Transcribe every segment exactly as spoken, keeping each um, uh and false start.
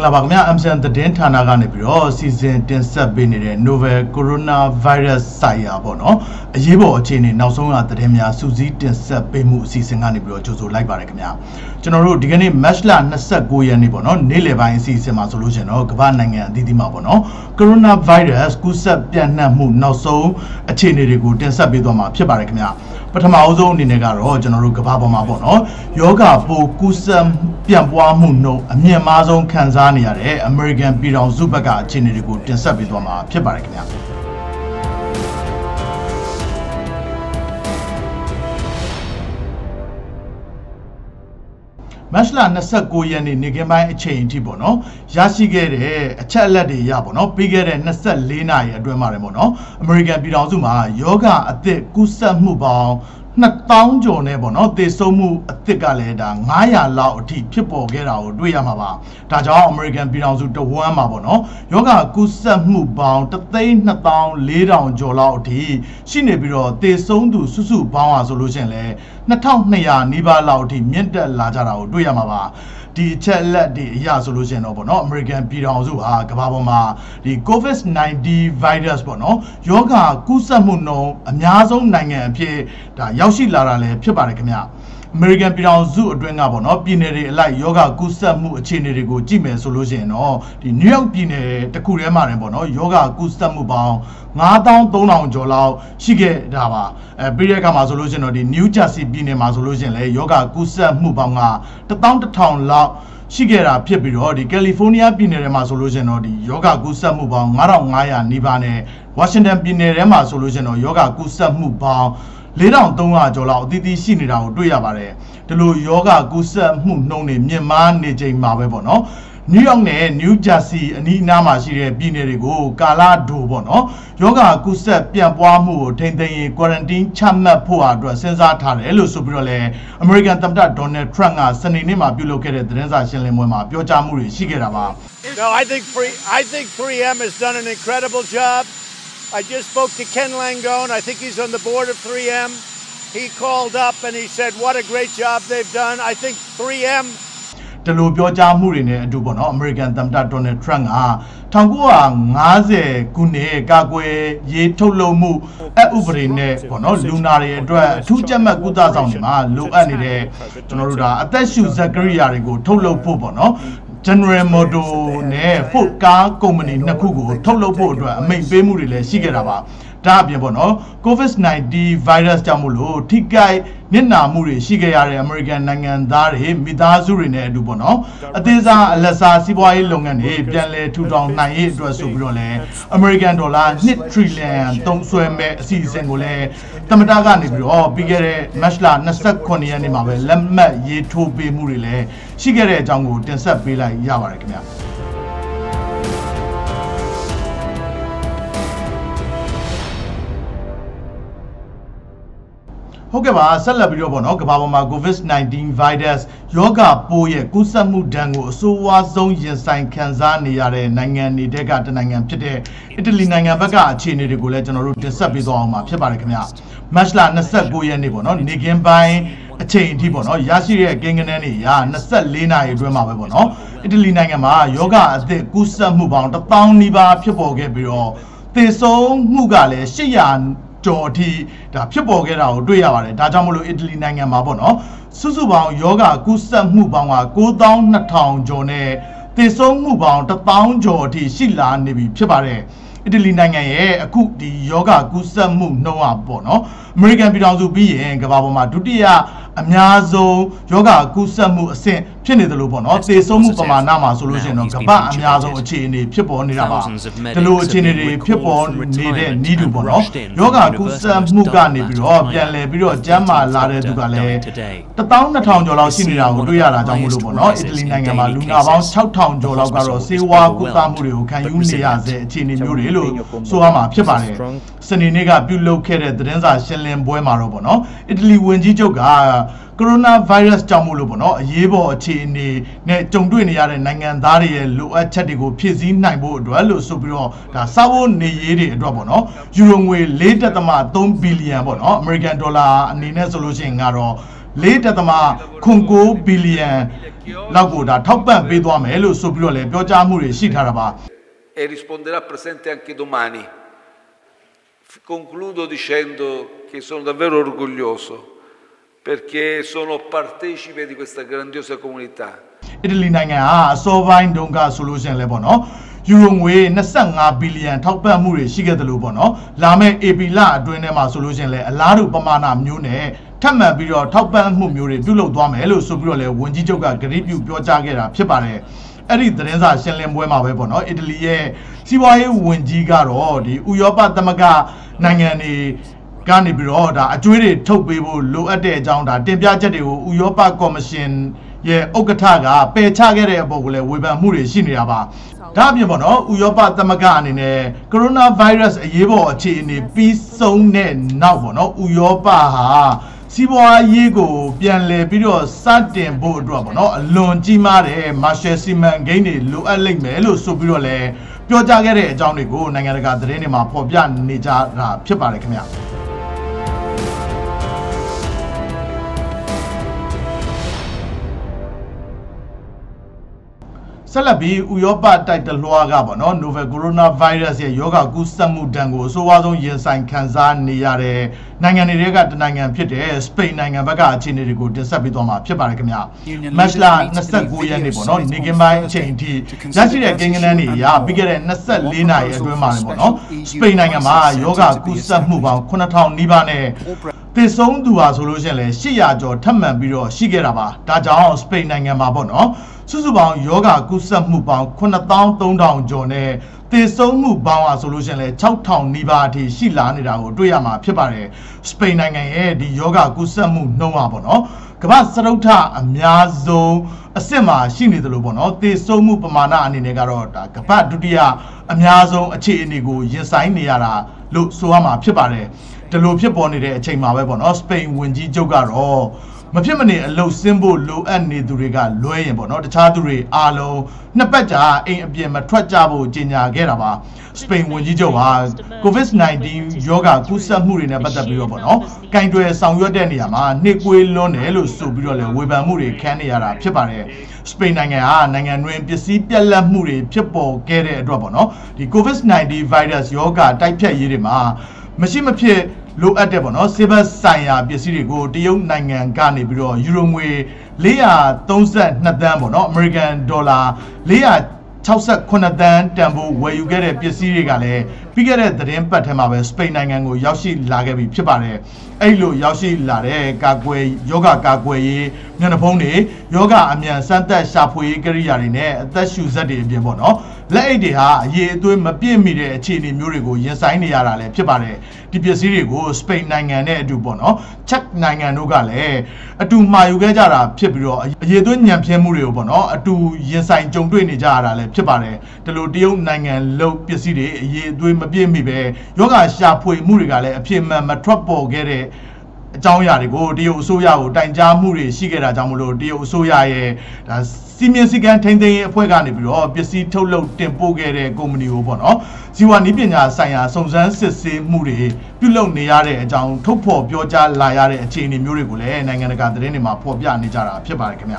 Mangla Bagmia Amsan the Dentanagan Bureau season ten subinity novel coronavirus saya bono a yebo chini now so at the Hemia Suzy ten subemu season anibro Jozo like Barakmia. General Digani Mashla Nasa Goyani bono, Nileva season solution or Gabananga Didima bono, coronavirus Kusa Piana Moon now so a chini good ten subidoma Pibarakmia. But I'm also Ninegaro, General Gababa bono, yoga po Kusam Piamboa Muno, a mere Mazon Kanzania, American Piron Zubaga, Chinirigo, Tensabidoma, Pibarakina. Mashla Nasa Goyani, Nigema chain Tibono, Yashigere, a Chaladi Yabono, bigger than Nasa Lina, a Dwemaramono, American Piron Zuma, yoga at the Kusa Mubao. Not town Jonebono, they so move a thigaleda, Maya Lauti, people get out, Duyamava, Taja American Piranzu to Wamabono, Yoga Kusa Mubao, the thing not down, lay down Jolauti, Shinebiro, they so do Susu Power solution lay, Natang Nea, Niba Lauti, Mienta Lajara, Duyamava. The chat the ya solution of no American Piranzu, Gababoma, the COVID nineteen virus bono, Yoga Kusamuno, Amyazo Nanga Pie, the Yashi Larale, Pibarakmia. American Piranzu doing up on Pinere like Yoga Kusamu Chinerigo Jime solution or the New York Pine, the Korea Marimbono, Yoga Kusamu Bao, Nadon Donau Jolao, Shige Dava, a Birikama solution or the New Jersey Binema solution, Yoga Kusamu Banga, the town to town law. Shigera Pibiro, the California Pinerema solution or the Yoga Gusa Mubang, Marang Maya Nibane, Washington Pinerema solution or Yoga Gusa Mubang, lay down Donga Jola, Didi Sinira, Duyabare, the Lu Yoga Gusa Munoni, Myanmar, Neje Mabebono, New York, New Jersey, Ninama Shire, Binerigo, Gala Dubono, Yoga Gusa Piabuamu, Tende, Quarantine, Chama Pua, Senza Tarelo Subrole, American Tamda, Donald Trump, Sanima, located the Renza Shelema, Piojamuri, Shigerama. No, I think free I think three M has done an incredible job. I just spoke to Ken Langone. I think he's on the board of three M. He called up and he said what a great job they've done. I think three M The Lubioja Murine, Dubono, American Tamda Donald Trump, Tangua, Naze, Gune, Gagwe, Ye Tolomu, Ubrine, Bono, Lunari, two Jama Guda Zonima, Lu Anide, Tonoruda, Atashu Zachariarigo, Tolo Pubono, General Modo, Ne, Fuka, Comini, Nakugo, Tolo Podra, May Bemurile, Shigeraba. Bono, COVID nineteen virus Jamulu, Tikai, Nina Muri, Shigayari, American Nangan Dari, Midazurine, Dubono, Ateza, Alessa, Siboi Longane, Pianle, two thousand nine, Subrole, American dollar, Nit Trillion, Tom Sweme, Season Gole, Tamadaga Nibro, Bigere, Mashla, Nasak Koni Animabe, Lemma, Ye Tobi Murile, Shigere Jango, Tensa Bila Yavarakmia. Hokeba, Salabio Bono, Gabama, COVID nineteen virus, Yoga Boye, Kusamu Dango, Suwa Zone Yensign, Kanzania, Nangan, Nidega, Nangan Pite, Italy Nangabaga, Chini Regulation or Route Sabidoma, Pibarakmia, Mashla, Nasa Boye Nibono, Nigam by a chain Tibono, Yashiri, Ganganani, Nasa Lina, Idrema Bono, Italy Nangama, Yoga, the Kusamu Bound, the Town Niba, Pipo Gabriel, the song Mugale, Shian. Joti, the people get out, do ya, Dajamulu Italy Nanga Mabono, Susubang, Yoga, Gusa Mubanga, go down the town, Jone, they so move on the town, Joti, Shilla, Nibi, Pibare, Italy Nanga, a cook, the Yoga, Gusa Mu, Noah Bono, American Piranzu B and Gabama, Dudia, Amyazo, Yoga, Gusa Mu, Saint, Penny the Lubono, they so move on Nama solution of Gaba, Amyazo, Chini, people, Niraba, the low Chini, people, needed, Nidubono, Yoga, Gusa, Mugani, Biro, Pianle, Biro, Jama, Lade, Dugale, the town, the town, Jola, Sinira, Duyara, Jamulubono, Italy Nangama, Luna, South Town, Jola, Garo, Sewa, Kutamuru, can you Niaze, Chini, Murilu, Suama, Pibare, Saniniga, be located, the Renza, Shellen, Boemarobono, Italy, Wenji Joga. Coronavirus Jamulubono, Yebo Chini, Ne Jongduini Yare Nangan Dari, Lu Chatigo, Pizin, Naibo, Duelo Suprio, the Savo Neyeri Drobono, Jurongwe later the Ma, two billion bono, American dollar, Nina solution, Garo, လေးတက်သမားခွန်ကိုဘီလီယံလောက်ကိုဒါထောက်ပံ့ပေးသွားမယ်လို့ဆိုပြီးတော့လည်းပြောကြားမှုတွေရှိထားတာပါ e risponderà presente anche domani. Concludo dicendo che sono davvero orgoglioso perché sono partecipe di questa grandiosa comunità. Italy နိုင်ငံဟာအစောပိုင်းတုန်းကဆိုလို့ရှိရင်လည်းပေါ့နော်ယူရိုငွေtwenty-fiveဘီလီယံထောက်ပံ့မှုတွေရှိခဲ့တယ်လို့ပေါ့နော်လာမယ့် A P လအတွင်းထဲမှာဆိုလို့ရှိရင်လည်းအလားတူပမာဏမျိုးနဲ့ထပ်မံပြီးတော့ထောက်ပံ့မှုမျိုးတွေပြုလုပ်သွားမယ်လို့ဆိုပြီးတော့လည်းဝန်ကြီးချုပ်ကကြေညာပြုပြောကြားခဲ့တာဖြစ်ပါတယ်အဲ့ဒီသတင်းစာရှင်းလင်းပွဲမှာပဲပေါ့နော်အီတလီရဲ့စီးပွားရေးဝန်ကြီးကတော့ဒီဥရောပသမဂ္ဂနိုင်ငံတွေကနေပြီးတော့ဒါအကျွေးတွေထုတ်ပေးဖို့လိုအပ်တဲ့အကြောင်းဒါတင်ပြချက်တွေကိုဥရောပကော်မရှင်ရဲ့ဥက္ကဋ္ဌကပယ်ချခဲ့တဲ့အပေါ်ကိုလည်းဝေဖန်မှုတွေရှိနေတာပါဒါအပြင်ပေါ့နော်ဥရောပသမဂ္ဂအနေနဲ့ကိုရိုနာဗိုင်းရပ်စ်အရေးပေါ်အခြေအနေပြီးဆုံးတဲ့နောက်ပေါ့နော်ဥရောပဟာစီးပွားရေးကိုပြန်လည်ပြီးတော့စတင်ဖို့အတွက်ပေါ့နော်အလွန်ကြီးမားတဲ့မာရှယ်စီမံကိန်းတွေလိုအပ်လိမ့်မယ်လို့ဆိုပြီးတော့လည်းပြောကြားခဲ့တဲ့အကြောင်းတွေကိုနိုင်ငံတကာသတင်းတွေမှာဖော်ပြနေကြတာဖြစ်ပါတယ်ခင်ဗျာဆက်လက်ပြီးဥရောပတိုက်တလွှားကပေါ့နော် Novel Coronavirus ရဲ့ရောဂါကူးစက်မှုဒဏ်ကိုအဆိုးအဝါဆုံးရင်ဆိုင်ခံစားနေရတဲ့နိုင်ငံတွေကတနိုင်ငံဖြစ်တဲ့စပိန်နိုင်ငံဘက်ကအခြေအနေတွေကိုတင်ဆက်ပေးသွားမှာဖြစ်ပါတယ်ခင်ဗျာမတ်လtwenty-nineရက်နေ့ပေါ့နော်နေကင်းပိုင်းအချိန်အထိရရှိတဲ့ကိန်းဂဏန်းတွေအရပြီးခဲ့တဲ့twenty-fourနာရီအတွင်းမှာပေါ့နော်စပိန်နိုင်ငံမှာရောဂါကူးစက်မှုပေါင်းnine thousandနီးပါးနဲ့သေဆုံးသူဟာဆိုလို့ရှိရင်လည်းeight hundredကျော်ထပ်မံပြီးတော့ရှိခဲ့တာပါဒါကြောင့်စပိန်နိုင်ငံမှာပေါ့နော်စုစုပေါင်းယောဂကူးစက်မှုပေါင်းnine thousand three thousandကျော်နဲ့သေဆုံးမှုပေါင်းဟာဆိုလို့ရှိရင်လည်းsix thousandနီးပါးအထိရှိလာနေတာကိုတွေ့ရမှာဖြစ်ပါတယ်စပိန်နိုင်ငံရဲ့ဒီယောဂကူးစက်မှုနှုန်းပါပေါ့နော်ကမ္ဘာစတုတ္ထအများဆုံးအဆင့်မှာရှိနေတယ်လို့ပေါ့နော်သေဆုံးမှုပမာဏအနေနဲ့ကတော့ဒါကမ္ဘာဒုတိယအများဆုံးအခြေအနေကိုရင်ဆိုင်နေရတာလို့ဆိုရမှာဖြစ်ပါတယ်ဒီလိုဖြစ်ပေါ်နေတဲ့အချိန်မှာပဲပေါ့နော်စပိန်ဝန်ကြီးချုပ်ကတော့မဖြစ်မနေအလုပ်ဆင်းဖို့လိုအပ်နေသူတွေကလွဲရင်ပေါ့နော်တခြားသူတွေအားလုံးနှစ်ပတ်ကြာအိမ်အပြင်မထွက်ကြဖို့ကြေညာခဲ့တာပါစပိန်ဝန်ကြီးချုပ်ဟာ COVID nineteen ရောဂါကူးစက်မှုတွေနဲ့ပတ်သက်ပြီးတော့ပေါ့နော်ကင်တွယ်ဆောင်ရွက်တဲ့နေရာမှာနှိကွေးလွန်းတယ်လို့ဆိုပြီးတော့လည်းဝေဖန်မှုတွေခံနေရတာဖြစ်ပါတယ်စပိန်နိုင်ငံဟာနိုင်ငံတွင်ပစ္စည်းပြက်လက်မှုတွေဖြစ်ပေါ်ခဲ့တဲ့အတွက်ပေါ့နော်ဒီ COVID nineteen virus ရောဂါတိုက်ဖျက်ရေးတွေမှာမရှိမဖြစ်လိုအပ်တဲ့ပေါ့နော်ဆေးဘက်ဆိုင်ရာပစ္စည်းတွေကိုတရုတ်နိုင်ငံကနေပြီးတော့ယူရိုငွေfour hundred thirty-twoသန်းပေါ့နော်အမေရိကန်ဒေါ်လာfour hundred sixty-sevenသန်းတန်ဖိုးဝယ်ယူခဲ့တဲ့ပစ္စည်းတွေကလည်းပြီးခဲ့တဲ့သတင်းပတ်ထဲမှာပဲစပိန်နိုင်ငံကိုရောက်ရှိလာခဲ့ပြီဖြစ်ပါတယ်အဲ့လိုရောက်ရှိလာတဲ့ကာကွယ်ယောဂကာကွယ်ရေးမျက်နှာဖုံးတွေယောဂအမြန်စမ်းသပ်ရှာဖွေရေးကိရိယာတွေနဲ့အသက်ရှူစက်တွေအပြင်ပေါ့နော်လက်အိတ်တွေဟာအရေးအသွေးမပြည့်မီတဲ့အခြေအနေမျိုးတွေကိုရင်ဆိုင်နေရတာလည်းဖြစ်ပါတယ်ဒီပစ္စည်းတွေကိုစပိန်နိုင်ငံနဲ့အတူပေါ့နော်ချက်နိုင်ငံတို့ကလည်းအတူမှာယူခဲ့ကြတာဖြစ်ပြီးတော့အရေးအသွေးညံပြဲမှုတွေကိုပေါ့နော်အတူရင်ဆိုင်ကြုံတွေ့နေကြရတာလည်းဖြစ်ပါတယ်ဒီလိုတရုတ်နိုင်ငံလုံးပစ္စည်းတွေအရေးအသွေးမပြည့်မီပဲယောဂရှာဖွေမှုတွေကလည်းအဖြစ်မှန်မထွက်ပေါ်ခဲ့တဲ့အကြောင်းအရာတွေကိုတရုတ်အစိုးရကိုတိုင်ကြားမှုတွေရှိခဲ့တာကြောင့်မလို့တရုတ်အစိုးရရဲ့ဒါစီမင်းစည်းကမ်းထိန်းသိမ်းရေးအဖွဲ့ကနေပြီးတော့ပစ္စည်းထုတ်လုပ်တင်ပို့ခဲ့တဲ့ကုမ္ပဏီကိုပေါ့နော်ဇီဝနည်းပညာဆိုင်ရာစုံစမ်းစစ်ဆေးမှုတွေပြုလုပ်နေရတဲ့အကြောင်းထုတ်ဖော်ပြောကြားလာရတဲ့အခြေအနေမျိုးတွေကိုလည်းနိုင်ငံတကာသတင်းတွေမှာဖော်ပြနေကြတာဖြစ်ပါတယ်ခင်ဗျာ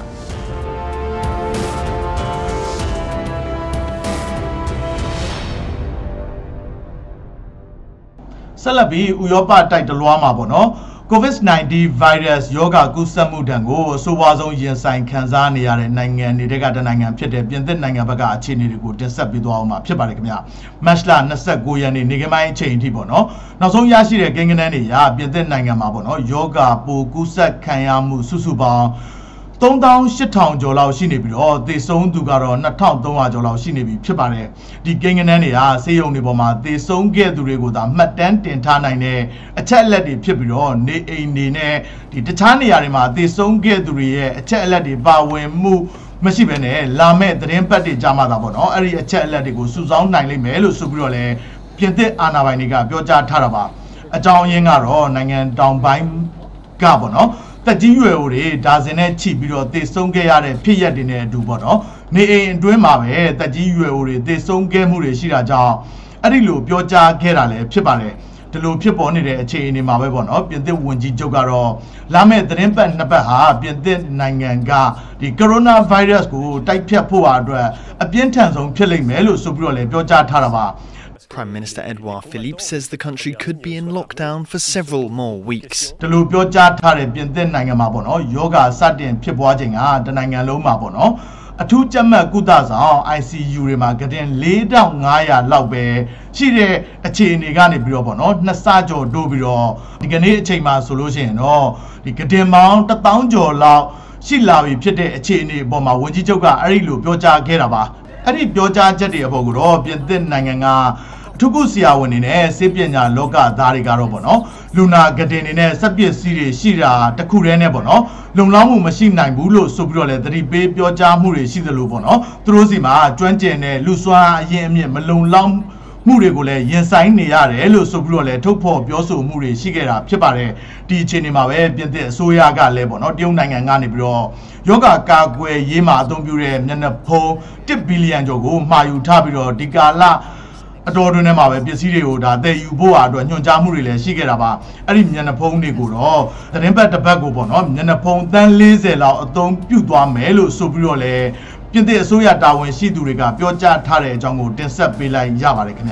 ဆက်လက်ပြီးဥရောပတိုက်တလွှားမှာပေါ့နော် COVID nineteen virus ရောဂါကူးစက်မှုဒဏ်ကိုအဆိုးဝါးဆုံးရင်ဆိုင်ခံစားနေရတဲ့နိုင်ငံတွေကတနိုင်ငံဖြစ်တဲ့ပြင်သစ်နိုင်ငံဘက်ကအခြေအနေတွေကိုတင်ဆက်ပေးသွားအောင်မှာဖြစ်ပါတယ်ခင်ဗျာမတ်လtwenty-nineရက်နေ့နေကင်းပိုင်းအချိန်အထိပေါ့နော်နောက်ဆုံးရရှိတဲ့ကိန်းဂဏန်းတွေရာပြင်သစ်နိုင်ငံမှာပေါ့နော်ယောဂါပိုကူးစက်ခံရမှုစုစုပေါင်းthree thousand eight thousandကျော်လောက်ရှိနေပြီးတော့သေဆုံးသူကတော့two thousand three hundredကျော်လောက်ရှိနေပြီဖြစ်ပါတယ်ဒီကိန်းဂဏန်းတွေဟာဆေးရုံတွေပေါ်မှာသေဆုံးခဲ့သူတွေကိုသာမှတ်တမ်းတင်ထားနိုင်တဲ့အချက်အလက်တွေဖြစ်ပြီးတော့နေအိမ်တွေနဲ့ဒီတခြားနေရာတွေမှာသေဆုံးခဲ့သူတွေရဲ့အချက်အလက်တွေပါဝင်မှုမရှိဘဲနဲ့လာမဲ့သတင်းပတ်တွေကြားမှာသာပေါ့နော်အဲ့ဒီအချက်အလက်တွေကိုစုဆောင်းနိုင်လိမ့်မယ်လို့ဆိုပြီးတော့လည်းပြင်သစ်အာဏာပိုင်တွေကပြောကြားထားတာပါအကြောင်းရင်းကတော့နိုင်ငံတောင်ပိုင်းကပေါ့နော်တက်ကြီးရွယ်တွေဒါဇင်နဲ့ချိပြီးတော့သေဆုံးခဲ့ရတဲ့ဖြစ်ရပ်တွေနဲ့အတူပေါ့နော်နေအိမ်အတွင်းမှာပဲတက်ကြီးရွယ်တွေသေဆုံးခဲ့မှုတွေရှိတာကြောင့်အဲ့ဒီလိုပြောကြားခဲ့တာလည်းဖြစ်ပါတယ်ဒီဒီလိုဖြစ်ပေါ်နေတဲ့အခြေအနေမှာပဲပေါ့နော်ပြင်သစ်ဝန်ကြီးချုပ်ကတော့လာမယ့်သတင်းပတ်နှစ်ပတ်ဟာပြင်သစ်နိုင်ငံကဒီကိုရိုနာဗိုင်းရပ်စ်ကိုတိုက်ဖျက်ဖို့အတွက်အပြင်းထန်ဆုံးဖြစ်လိမ့်မယ်လို့ဆိုပြီးတော့လည်းပြောကြားထားတာပါ Prime Minister Edouard Philippe says the country could be in lockdown for several more weeks. ဒီလိုပြောကြားထားတဲ့ပြင်သစ်နိုင်ငံမှာပေါ့နော်ယောဂစတင်ဖြစ်ပွားခြင်းကတနိုင်ငံလုံးမှာပေါ့နော်အထူးကြက်မှတ်ကုသဆောင် I C U တွေမှာကတင်၄ထောင်၅ရာလောက်ပဲရှိတဲ့အခြေအနေကနေပြီးတော့ပေါ့နော်နှစ်ဆကျော်တိုးပြီးတော့ဒီကနေ့အချိန်မှာဆိုလို့ရှိရင်တော့ဒီကတင်ပေါင်းတစ်သောင်းကျော်လောက်ရှိလာပြီဖြစ်တဲ့အခြေအနေအပေါ်မှာဝန်ကြီးချုပ်ကအဲ့ဒီလိုပြောကြားခဲ့တာပါအဲ့ဒီပြောကြားချက်တွေအပေါ်ကတော့ပြင်သစ်နိုင်ငံကထုကုဆရာဝန်တွေနဲ့စေပညာလောကသားတွေကတော့ပေါ့နော်လူနာကတင်တွေနဲ့စက်ပစ္စည်းတွေရှိတာတခုတည်းနဲ့ပေါ့နော်လုံလောက်မှုမရှိနိုင်ဘူးလို့ဆိုပြီးတော့လည်းသတိပေးပြောကြားမှုတွေရှိသလိုပေါ့နော်သူတို့စီမှာကျွမ်းကျင်တဲ့လူစွမ်းအရင်အမြင့်မလုံလောက်မှုတွေကိုလည်းရင်ဆိုင်နေရတယ်လို့ဆိုပြီးတော့လည်းထုတ်ဖော်ပြောဆိုမှုတွေရှိခဲ့တာဖြစ်ပါတယ်ဒီအခြေအနေမှာပဲပြင်သစ်အစိုးရကလည်းပေါ့နော်တရုတ်နိုင်ငံကနေပြီးတော့ယောဂကာကွယ်ရေးမှာအသုံးပြုတဲ့မျက်နှာဖုံးတစ်ဘီလီယံကျော်ကိုမှာယူထားပြီးတော့ဒီကာလအတော်တွင်ထဲမှာပဲပစ္စည်းတွေကိုဒါတည်ယူဖို့အတွက်ညွှန်ကြားမှုတွေလည်းရှိခဲ့တာပါအဲ့ဒီမျက်နှာဖုံးတွေကိုတော့သတင်းပတ်တစ်ပတ်ကိုပေါ့နော်မျက်နှာဖုံးတန်း၄၀လောက်အသုံးပြုသွားမယ်လို့ဆိုပြီးတော့လည်းပြင်သစ်အစိုးရတာဝန်ရှိသူတွေကပြောကြားထားတဲ့အကြောင်းကိုတင်ဆက်ပေးလိုက်ရပါတယ်ခင်ဗျ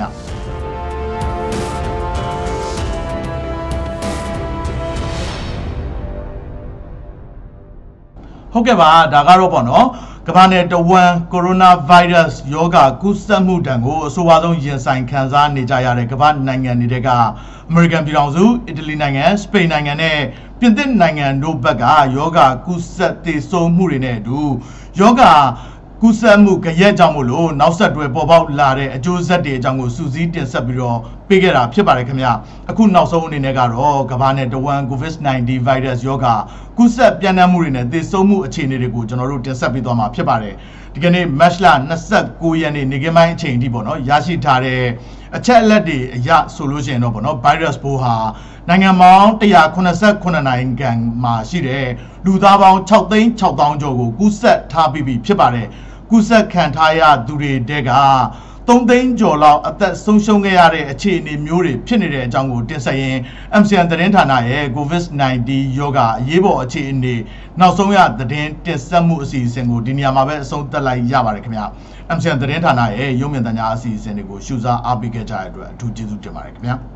ဟုတ်ကဲ့ပါဒါကတော့ပေါ့နော်ကမ္ဘာနဲ့တဝမ်းကိုရိုနာဗိုင်းရပ်စ်ယောဂကူးစက်မှုတံကိုအဆိုအဝါဆုံးရင်ဆိုင်ခံစားနေကြရတဲ့ကမ္ဘာနိုင်ငံတွေကအမေရိကန်ပြည်ထောင်စုအီတလီနိုင်ငံစပိန်နိုင်ငံနဲ့ပြင်သစ်နိုင်ငံတို့ဘက်ကယောဂကူးစက်တည်ဆုံမှုတွေနဲ့အတူယောဂကူးစက်မှုကြရက်ကြောင့်မို့လို့နောက်ဆက်တွဲပေါ်ပေါက်လာတဲ့အကျိုးဆက်တွေအကြောင်းကိုစူးစီးတင်ဆက်ပြီးတော့ပေးခဲ့တာဖြစ်ပါတယ်ခင်ဗျအခုနောက်ဆုံးအနေနဲ့ကတော့ကမ္ဘာနဲ့တဝမ်း COVID nineteen virus ယောဂကူးစက်ပြန့်နှံ့မှုတွေနဲ့သေဆုံးမှုအခြေအနေတွေကိုကျွန်တော်တို့တင်ဆက်ပေးသွားမှာဖြစ်ပါတယ်ဒီကနေ့ March လ29ရက်နေ့နေ့ကပိုင်းအချိန်အထိပေါ့နော်ရရှိထားတဲ့အချက်အလက်တွေအရဆိုလို့ရှိရင်တော့ပေါ့နော် virus ပိုးဟာနိုင်ငံပေါင်းone hundred eighty-nineနိုင်ငံမှာရှိတဲ့လူသားပေါင်းsixသိန်းsixသောင်းကျော်ကိုကူးစက်ထားပြီးပြီဖြစ်ပါတယ်ကူးစက်ခံထားရသူတွေတဲကthreeသိန်းကျော်လောက်အသက်ဆုံးရှုံးခဲ့ရတဲ့အခြေအနေမျိုးတွေဖြစ်နေတဲ့အကြောင်းကိုတင်ဆက်ရင်း M C N သတင်းဌာနရဲ့ COVID nineteen ယောဂအရေးပေါ်အခြေအနေနောက်ဆုံးရသတင်းတင်ဆက်မှုအစီအစဉ်ကိုဒီနေရာမှာပဲအဆုံးသတ်လိုက်ရပါတယ်ခင်ဗျာ M C N သတင်းဌာနရဲ့ရုပ်မြင်သံကြားအစီအစဉ်တွေကိုရှုစားအားပေးခဲ့ကြတဲ့အတွက်အထူးကျေးဇူးတင်ပါတယ်ခင်ဗျာ